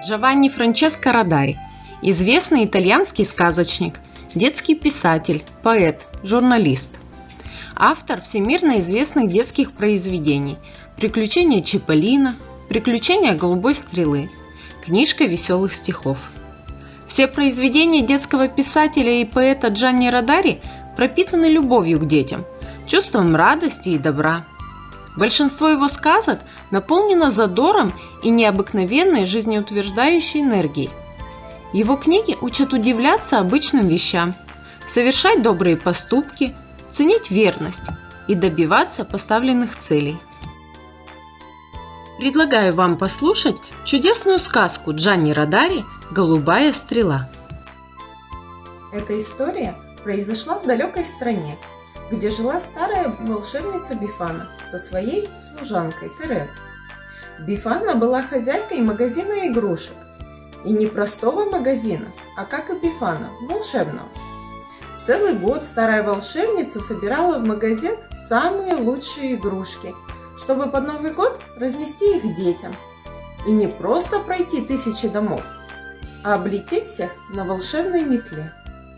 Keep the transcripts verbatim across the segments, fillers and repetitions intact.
Джованни Франческо Родари – известный итальянский сказочник, детский писатель, поэт, журналист. Автор всемирно известных детских произведений «Приключения Чиполлино», «Приключения голубой стрелы», «Книжка веселых стихов». Все произведения детского писателя и поэта Джованни Родари пропитаны любовью к детям, чувством радости и добра. Большинство его сказок наполнено задором и необыкновенной жизнеутверждающей энергией. Его книги учат удивляться обычным вещам, совершать добрые поступки, ценить верность и добиваться поставленных целей. Предлагаю вам послушать чудесную сказку Джованни Родари «Голубая стрела». Эта история произошла в далекой стране, где жила старая волшебница Бифана со своей служанкой Терезой. Бифана была хозяйкой магазина игрушек. И не простого магазина, а, как и Бифана, волшебного. Целый год старая волшебница собирала в магазин самые лучшие игрушки, чтобы под Новый год разнести их детям. И не просто пройти тысячи домов, а облететь всех на волшебной метле.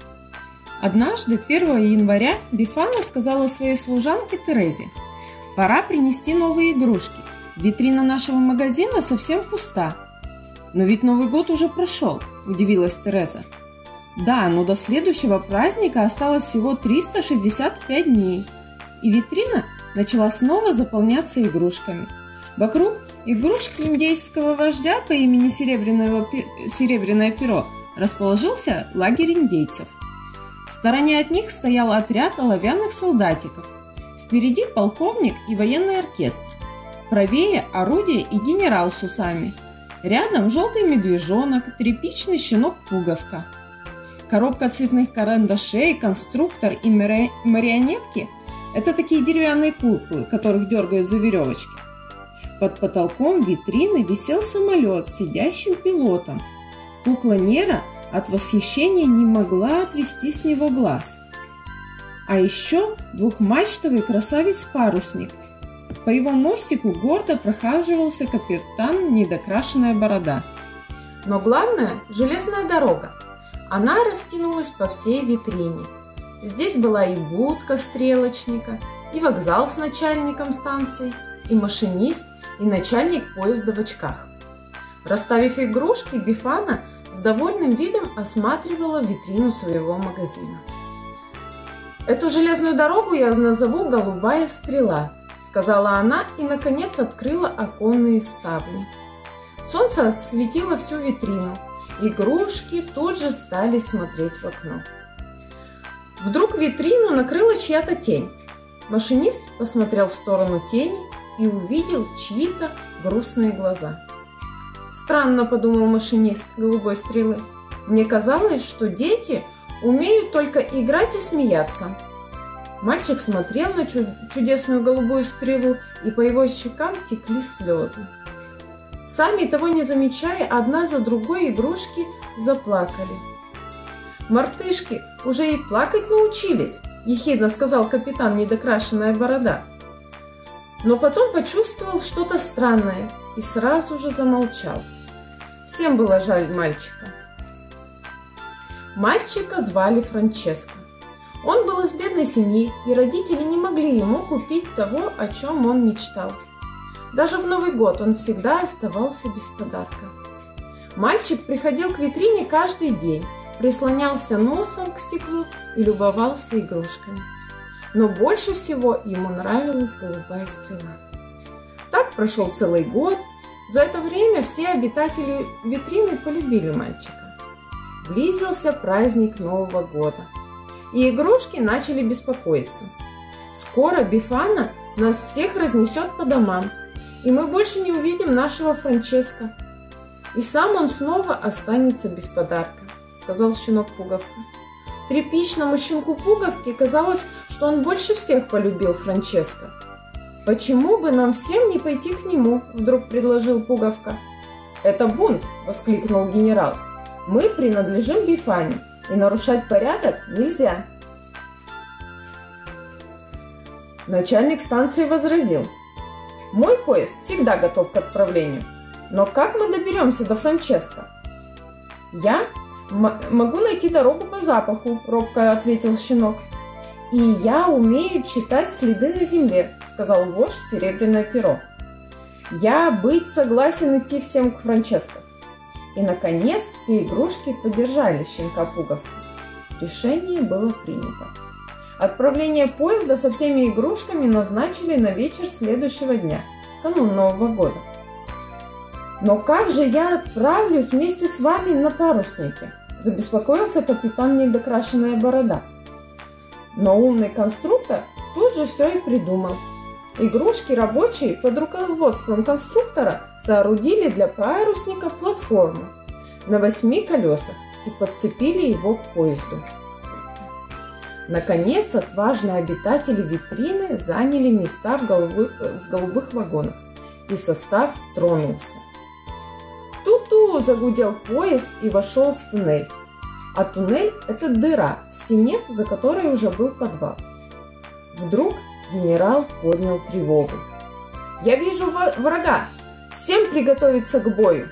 Однажды, первого января, Бифана сказала своей служанке Терезе: «Пора принести новые игрушки. Витрина нашего магазина совсем пуста». «Но ведь Новый год уже прошел», – удивилась Тереза. «Да, но до следующего праздника осталось всего триста шестьдесят пять дней». И витрина начала снова заполняться игрушками. Вокруг игрушки индейского вождя по имени Серебряного, Серебряное перо расположился лагерь индейцев. В стороне от них стоял отряд оловянных солдатиков. Впереди полковник и военный оркестр. Правее орудие и генерал с усами. Рядом желтый медвежонок, тряпичный щенок-пуговка. Коробка цветных карандашей, конструктор и марионетки – это такие деревянные куклы, которых дергают за веревочки. Под потолком витрины висел самолет с сидящим пилотом. Кукла Нера от восхищения не могла отвести с него глаз. А еще двухмачтовый красавец-парусник. По его мостику гордо прохаживался капитан Недокрашенная борода. Но главное – железная дорога. Она растянулась по всей витрине. Здесь была и будка стрелочника, и вокзал с начальником станции, и машинист, и начальник поезда в очках. Расставив игрушки, Бифана с довольным видом осматривала витрину своего магазина. «Эту железную дорогу я назову «Голубая стрела», — сказала она и, наконец, открыла оконные ставни. Солнце осветило всю витрину. Игрушки тут же стали смотреть в окно. Вдруг витрину накрыла чья-то тень. Машинист посмотрел в сторону тени и увидел чьи-то грустные глаза. «Странно», — подумал машинист «Голубой стрелы». «Мне казалось, что дети умеют только играть и смеяться». Мальчик смотрел на чудесную голубую стрелу, и по его щекам текли слезы. Сами того не замечая, одна за другой игрушки заплакали. «Мартышки уже и плакать научились», – ехидно сказал капитан Недокрашенная борода. Но потом почувствовал что-то странное и сразу же замолчал. Всем было жаль мальчика. Мальчика звали Франческо. Он был из бедной семьи, и родители не могли ему купить того, о чем он мечтал. Даже в Новый год он всегда оставался без подарка. Мальчик приходил к витрине каждый день, прислонялся носом к стеклу и любовался игрушками. Но больше всего ему нравилась голубая стрела. Так прошел целый год. За это время все обитатели витрины полюбили мальчика. Близился праздник Нового года, и игрушки начали беспокоиться. Скоро Бифана нас всех разнесет по домам, и мы больше не увидим нашего Франческо. И сам он снова останется без подарка, сказал щенок-пуговка. Тряпичному щенку Пуговке казалось, что он больше всех полюбил Франческо. «Почему бы нам всем не пойти к нему?» – вдруг предложил Пуговка. «Это бунт!» – воскликнул генерал. «Мы принадлежим Бифане, и нарушать порядок нельзя». Начальник станции возразил: «Мой поезд всегда готов к отправлению. Но как мы доберемся до Франческо? Я могу найти дорогу по запаху, робко ответил щенок. И я умею читать следы на земле, сказал вождь Серебряное перо. Я быть согласен идти всем к Франческо. И, наконец, все игрушки поддержали щенка Пуговку. Решение было принято. Отправление поезда со всеми игрушками назначили на вечер следующего дня, канун Нового года. «Но как же я отправлюсь вместе с вами на паруснике?» – забеспокоился капитан Недокрашенная борода. Но умный конструктор тут же все и придумал. Игрушки рабочие под руководством конструктора соорудили для парусника платформу на восьми колесах и подцепили его к поезду. Наконец, отважные обитатели витрины заняли места в, голубых, в голубых вагонах, и состав тронулся. Ту-ту! Загудел поезд и вошел в туннель. А туннель – это дыра в стене, за которой уже был подвал. Вдруг генерал поднял тревогу. «Я вижу врага! Всем приготовиться к бою!»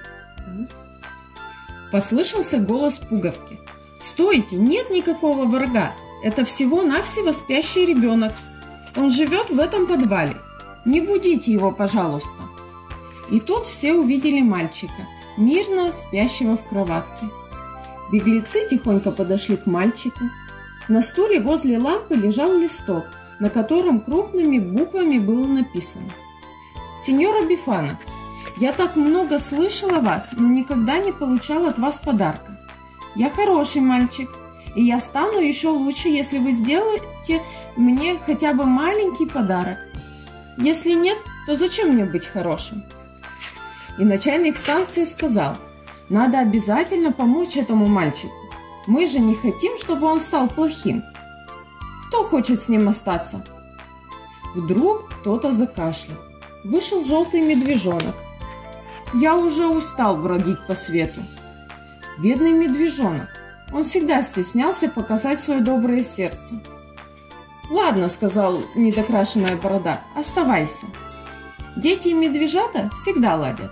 Послышался голос Пуговки. «Стойте! Нет никакого врага! Это всего-навсего спящий ребенок. Он живет в этом подвале. Не будите его, пожалуйста!» И тут все увидели мальчика, мирно спящего в кроватке. Беглецы тихонько подошли к мальчику. На стуле возле лампы лежал листок, на котором крупными буквами было написано: «Сеньора Бифана, я так много слышал о вас, но никогда не получал от вас подарка. Я хороший мальчик, и я стану еще лучше, если вы сделаете мне хотя бы маленький подарок. Если нет, то зачем мне быть хорошим?» И начальник станции сказал: «Надо обязательно помочь этому мальчику. Мы же не хотим, чтобы он стал плохим. Кто хочет с ним остаться?» Вдруг кто-то закашлял. Вышел желтый медвежонок. «Я уже устал бродить по свету». Бедный медвежонок. Он всегда стеснялся показать свое доброе сердце. «Ладно, — сказал Недокрашенная борода, — оставайся. Дети и медвежата всегда ладят».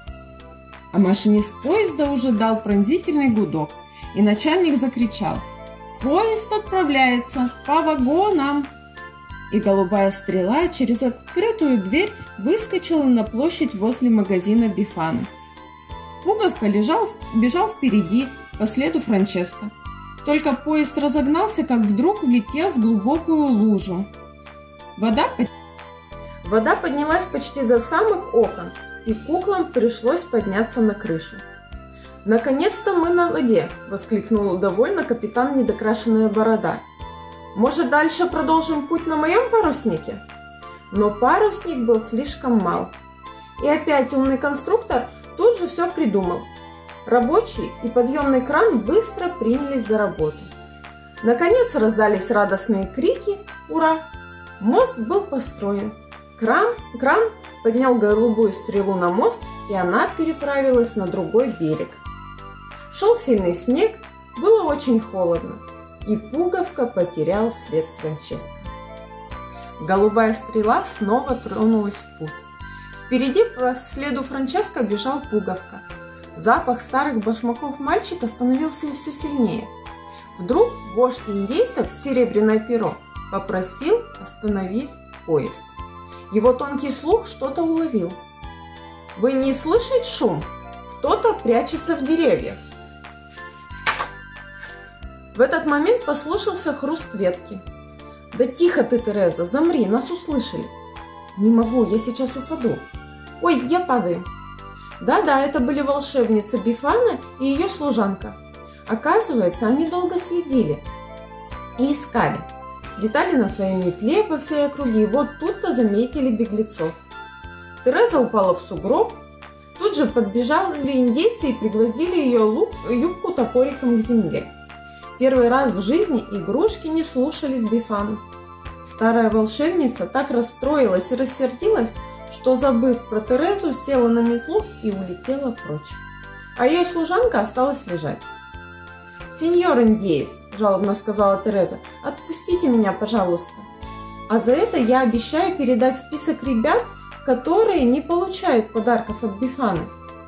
А машинист поезда уже дал пронзительный гудок, и начальник закричал: «Поезд отправляется по вагонам!» И голубая стрела через открытую дверь выскочила на площадь возле магазина Бифаны. Пуговка лежал, бежал впереди по следу Франческо. Только поезд разогнался, как вдруг влетел в глубокую лужу. Вода, под... Вода поднялась почти до самых окон, и куклам пришлось подняться на крышу. «Наконец-то мы на воде!» – воскликнул довольно капитан Недокрашенная борода. «Может, дальше продолжим путь на моем паруснике?» Но парусник был слишком мал. И опять умный конструктор тут же все придумал. Рабочий и подъемный кран быстро принялись за работу. Наконец раздались радостные крики «Ура!». Мост был построен. Кран, кран поднял голубую стрелу на мост, и она переправилась на другой берег. Шел сильный снег, было очень холодно, и Пуговка потерял след Франческо. Голубая стрела снова тронулась в путь. Впереди по следу Франческо бежал Пуговка. Запах старых башмаков мальчика становился все сильнее. Вдруг вождь индейцев Серебряное перо попросил остановить поезд. Его тонкий слух что-то уловил. «Вы не слышите шум? Кто-то прячется в деревьях». В этот момент послышался хруст ветки. «Да тихо ты, Тереза, замри, нас услышали». «Не могу, я сейчас упаду». «Ой, я падаю». Да-да, это были волшебница Бифана и ее служанка. Оказывается, они долго следили и искали. Летали на своей метле по всей округе, и вот тут-то заметили беглецов. Тереза упала в сугроб. Тут же подбежали индейцы и пригвоздили ее лук, юбку топориком к земле. Первый раз в жизни игрушки не слушались Бифану. Старая волшебница так расстроилась и рассердилась, что, забыв про Терезу, села на метлу и улетела прочь. А ее служанка осталась лежать. «Сеньор индеец», – жалобно сказала Тереза, – «отпустите меня, пожалуйста. А за это я обещаю передать список ребят, которые не получают подарков от Бифаны».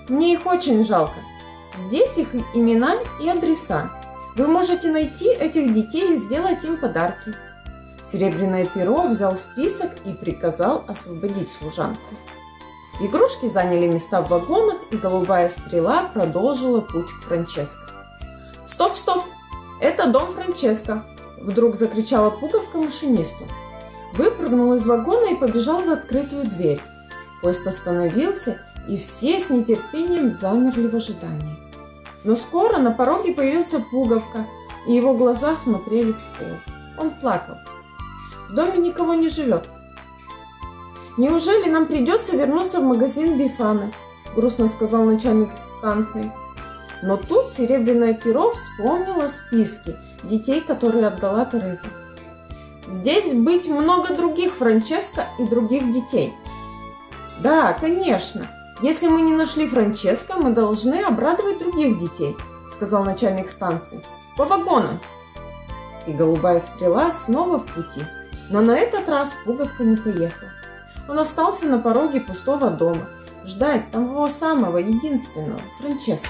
Мне их очень жалко. Здесь их имена и адреса. Вы можете найти этих детей и сделать им подарки. Серебряное перо взял список и приказал освободить служанку. Игрушки заняли места в вагонах, и голубая стрела продолжила путь к Франческо. «Стоп, стоп! Это дом Франческо!» Вдруг закричала пуговка машинисту. Выпрыгнул из вагона и побежал в открытую дверь. Поезд остановился, и все с нетерпением замерли в ожидании. Но скоро на пороге появился пуговка, и его глаза смотрели в пол. Он плакал. В доме никого не живет. «Неужели нам придется вернуться в магазин Бифана?» – грустно сказал начальник станции. Но тут Серебряное перо вспомнило списки детей, которые отдала Тереза. «Здесь быть много других Франческо и других детей». «Да, конечно. Если мы не нашли Франческо, мы должны обрадовать других детей», – сказал начальник станции. «По вагонам». И голубая стрела снова в пути. Но на этот раз пуговка не поехал. Он остался на пороге пустого дома, ждать того самого, единственного, Франческо.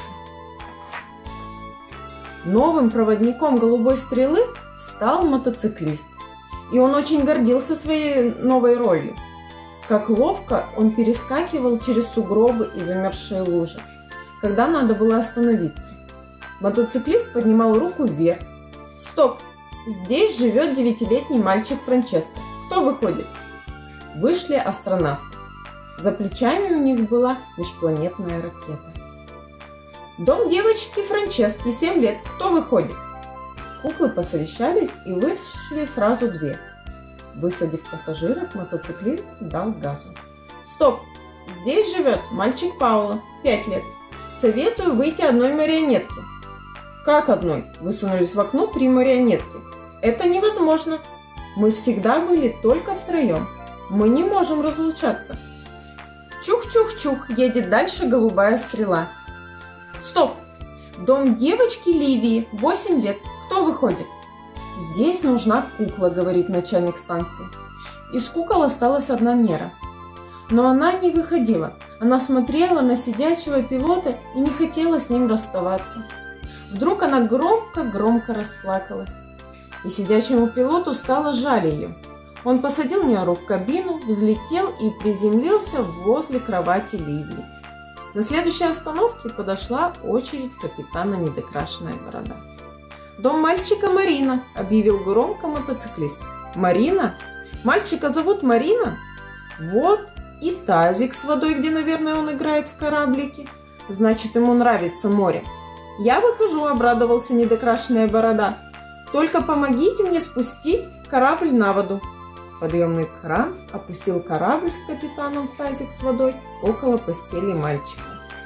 Новым проводником голубой стрелы стал мотоциклист, и он очень гордился своей новой ролью. Как ловко он перескакивал через сугробы и замерзшие лужи, когда надо было остановиться. Мотоциклист поднимал руку вверх. «Стоп! Здесь живет девятилетний мальчик Франческо. Кто выходит?» Вышли астронавты. За плечами у них была межпланетная ракета. «Дом девочки Франчески, семь лет. Кто выходит?» Куклы посовещались и вышли сразу две. Высадив пассажиров, мотоциклист дал газу. «Стоп! Здесь живет мальчик Пауло, пять лет. Советую выйти одной марионетке». «Как одной?» – высунулись в окно три марионетки. «Это невозможно. Мы всегда были только втроем. Мы не можем разлучаться». Чух-чух-чух, едет дальше голубая стрела. «Стоп! Дом девочки Ливии, восемь лет. Кто выходит?» «Здесь нужна кукла», — говорит начальник станции. Из кукол осталась одна Нера. Но она не выходила. Она смотрела на сидячего пилота и не хотела с ним расставаться. Вдруг она громко-громко расплакалась. И сидячему пилоту стало жаль ее. Он посадил Неру в кабину, взлетел и приземлился возле кровати Ливии. На следующей остановке подошла очередь капитана Недокрашенная борода. «Дом мальчика Марина», — объявил громко мотоциклист. «Марина? Мальчика зовут Марина? Вот и тазик с водой, где, наверное, он играет в кораблике. Значит, ему нравится море». «Я выхожу», — обрадовался Недокрашенная борода. «Только помогите мне спустить корабль на воду». Подъемный кран опустил корабль с капитаном в тазик с водой около постели мальчика.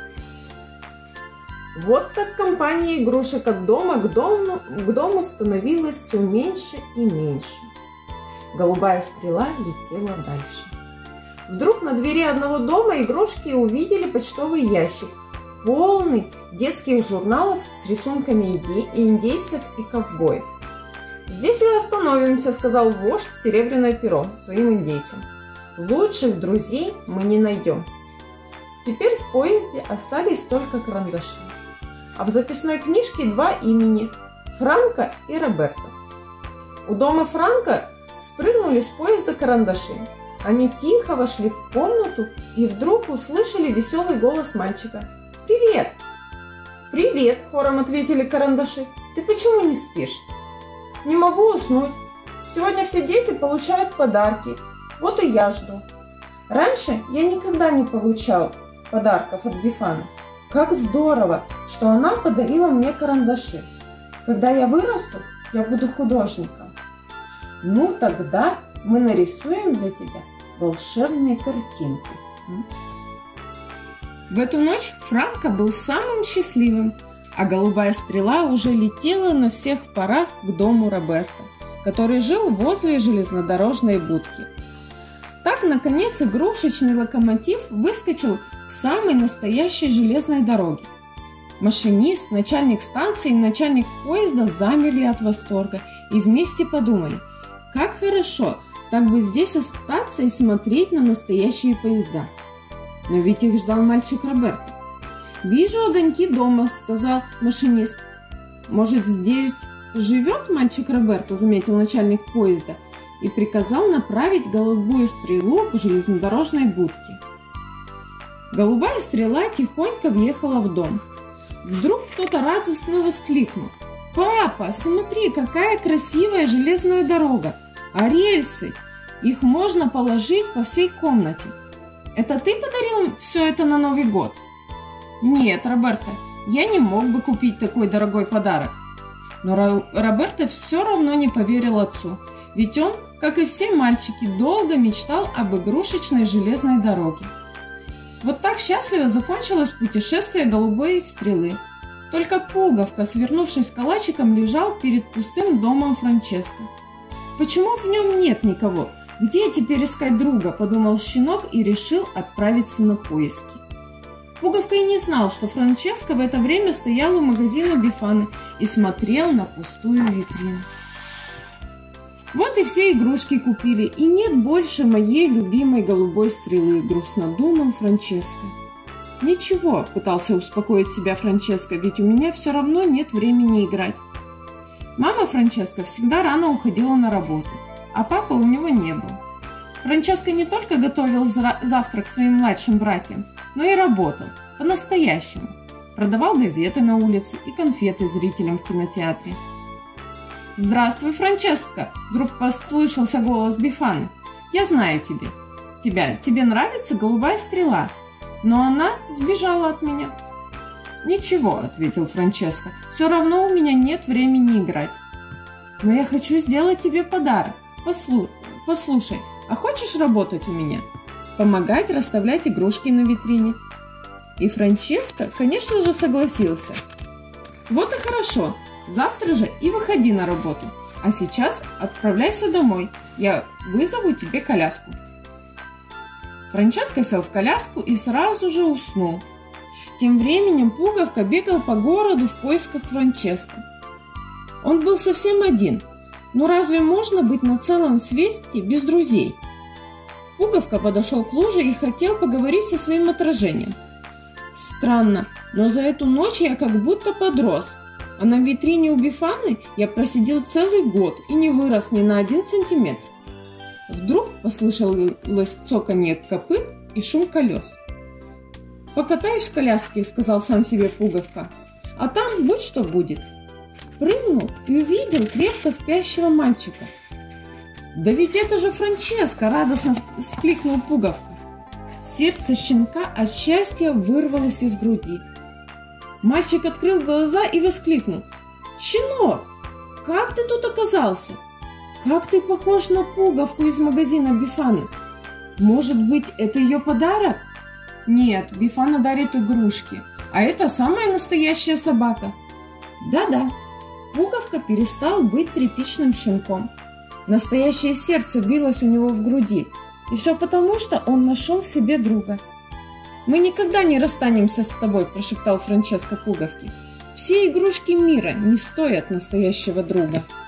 Вот так компания игрушек от дома к дому, к дому становилась все меньше и меньше. Голубая стрела летела дальше. Вдруг на двери одного дома игрушки увидели почтовый ящик, полный детских журналов с рисунками индейцев и ковбоев. «Здесь и остановимся», — сказал вождь Серебряное перо своим индейцам. «Лучших друзей мы не найдем». Теперь в поезде остались только карандаши. А в записной книжке два имени – Франко и Роберто. У дома Франко спрыгнули с поезда карандаши. Они тихо вошли в комнату и вдруг услышали веселый голос мальчика. «Привет!» «Привет!» – хором ответили карандаши. «Ты почему не спишь?» «Не могу уснуть. Сегодня все дети получают подарки. Вот и я жду. Раньше я никогда не получал подарков от Бифана. Как здорово, что она подарила мне карандаши. Когда я вырасту, я буду художником. Ну, тогда мы нарисуем для тебя волшебные картинки». В эту ночь Франко был самым счастливым, а голубая стрела уже летела на всех парах к дому Роберто, который жил возле железнодорожной будки. Так, наконец, игрушечный локомотив выскочил к самой настоящей железной дороге. Машинист, начальник станции и начальник поезда замерли от восторга и вместе подумали, как хорошо так бы здесь остаться и смотреть на настоящие поезда. Но ведь их ждал мальчик Роберто. «Вижу огоньки дома», — сказал машинист. «Может, здесь живет мальчик Роберто», — заметил начальник поезда и приказал направить голубую стрелу к железнодорожной будке. Голубая стрела тихонько въехала в дом. Вдруг кто-то радостно воскликнул: «Папа, смотри, какая красивая железная дорога! А рельсы? Их можно положить по всей комнате. Это ты подарил все это на Новый год?» «Нет, Роберто, я не мог бы купить такой дорогой подарок». Но Роберто все равно не поверил отцу, ведь он, как и все мальчики, долго мечтал об игрушечной железной дороге. Вот так счастливо закончилось путешествие голубой стрелы. Только Пуговка, свернувшись калачиком, лежал перед пустым домом Франческо. «Почему в нем нет никого? Где теперь искать друга?» – подумал щенок и решил отправиться на поиски. Пуговка и не знал, что Франческо в это время стоял у магазина Бифаны и смотрел на пустую витрину. «Вот и все игрушки купили, и нет больше моей любимой голубой стрелы», – грустно думал Франческо. «Ничего», – пытался успокоить себя Франческо, – «ведь у меня все равно нет времени играть». Мама Франческо всегда рано уходила на работу, а папы у него не было. Франческо не только готовил завтрак своим младшим братьям, но и работал по-настоящему. Продавал газеты на улице и конфеты зрителям в кинотеатре. «Здравствуй, Франческо!» – вдруг послышался голос Бифаны. «Я знаю тебе. тебя. Тебе нравится голубая стрела, но она сбежала от меня». «Ничего», – ответил Франческо, – «все равно у меня нет времени играть. Но я хочу сделать тебе подарок. Послу... Послушай, а хочешь работать у меня? Помогать расставлять игрушки на витрине?» И Франческо, конечно же, согласился. «Вот и хорошо. Завтра же и выходи на работу. А сейчас отправляйся домой. Я вызову тебе коляску». Франческо сел в коляску и сразу же уснул. Тем временем Пуговка бегал по городу в поисках Франческо. Он был совсем один. Но разве можно быть на целом свете без друзей? Пуговка подошел к луже и хотел поговорить со своим отражением. Странно, но за эту ночь я как будто подрос, а на витрине у Бифаны я просидел целый год и не вырос ни на один сантиметр. Вдруг послышалось цоканье копыт и шум колес. «Покатаюсь в коляске», — сказал сам себе Пуговка, — «а там будь что будет». Прыгнул и увидел крепко спящего мальчика. «Да ведь это же Франческо!» — радостно вскликнул Пуговка. Сердце щенка от счастья вырвалось из груди. Мальчик открыл глаза и воскликнул: «Щенок, как ты тут оказался? Как ты похож на Пуговку из магазина Бифаны? Может быть, это ее подарок?» «Нет, Бифана дарит игрушки, а это самая настоящая собака». Да-да, Пуговка перестал быть тряпичным щенком. Настоящее сердце билось у него в груди. И все потому, что он нашел себе друга. «Мы никогда не расстанемся с тобой», – прошептал Франческо Пуговке. «Все игрушки мира не стоят настоящего друга».